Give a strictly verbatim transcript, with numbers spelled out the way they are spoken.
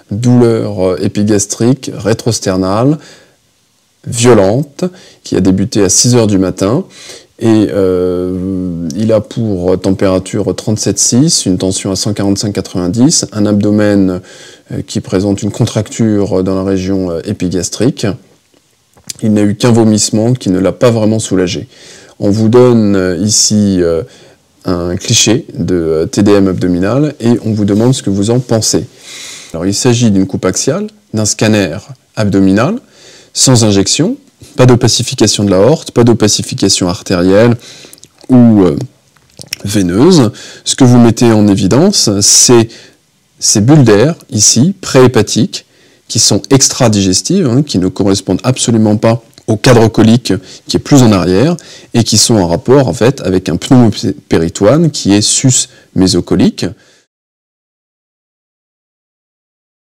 douleur épigastrique rétrosternale, violente, qui a débuté à six heures du matin. Et euh, il a pour température trente-sept virgule six, une tension à cent quarante-cinq virgule quatre-vingt-dix, un abdomen euh, qui présente une contracture dans la région euh, épigastrique. Il n'a eu qu'un vomissement qui ne l'a pas vraiment soulagé. On vous donne euh, ici euh, un cliché de euh, T D M abdominal et on vous demande ce que vous en pensez. Alors, il s'agit d'une coupe axiale, d'un scanner abdominal, sans injection, pas d'opacification de l'aorte, pas d'opacification artérielle ou euh, veineuse. Ce que vous mettez en évidence, c'est ces bulles d'air, ici, préhépatiques, qui sont extra-digestives, hein, qui ne correspondent absolument pas au cadre colique qui est plus en arrière, et qui sont en rapport en fait avec un pneumopéritoine qui est sus-mésocolique.